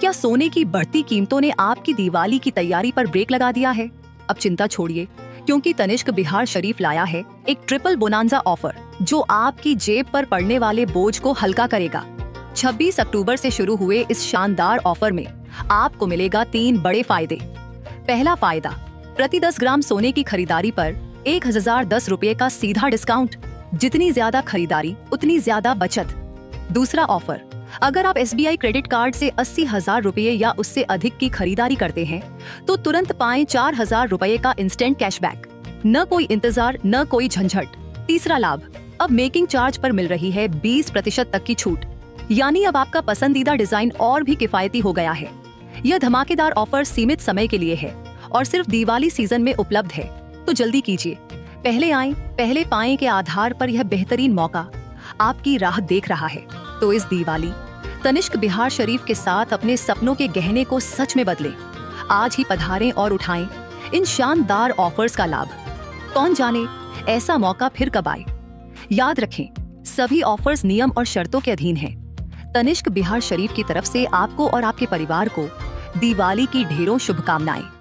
क्या सोने की बढ़ती कीमतों ने आपकी दिवाली की तैयारी पर ब्रेक लगा दिया है? अब चिंता छोड़िए, क्योंकि तनिष्क बिहार शरीफ लाया है एक ट्रिपल बोनांजा ऑफर जो आपकी जेब पर पड़ने वाले बोझ को हल्का करेगा। 26 अक्टूबर से शुरू हुए इस शानदार ऑफर में आपको मिलेगा 3 बड़े फायदे। पहला फायदा, प्रति 10 ग्राम सोने की खरीदारी पर 1010 रुपए का सीधा डिस्काउंट। जितनी ज्यादा खरीदारी उतनी ज्यादा बचत। दूसरा ऑफर, अगर आप SBI क्रेडिट कार्ड से 80,000 रुपए या उससे अधिक की खरीदारी करते हैं तो तुरंत पाएं 4,000 रुपए का इंस्टेंट कैशबैक। न कोई इंतजार, न कोई झंझट। तीसरा लाभ, अब मेकिंग चार्ज पर मिल रही है 20% तक की छूट, यानी अब आपका पसंदीदा डिजाइन और भी किफायती हो गया है। यह धमाकेदार ऑफर सीमित समय के लिए है और सिर्फ दिवाली सीजन में उपलब्ध है, तो जल्दी कीजिए। पहले आएं, पहले पाएं के आधार पर यह बेहतरीन मौका आपकी राह देख रहा है। तो इस दिवाली तनिष्क बिहार शरीफ के साथ अपने सपनों के गहने को सच में बदलें। आज ही पधारें और उठाएं इन शानदार ऑफर्स का लाभ। कौन जाने ऐसा मौका फिर कब आए। याद रखें, सभी ऑफर्स नियम और शर्तों के अधीन हैं। तनिष्क बिहार शरीफ की तरफ से आपको और आपके परिवार को दिवाली की ढेरों शुभकामनाएं।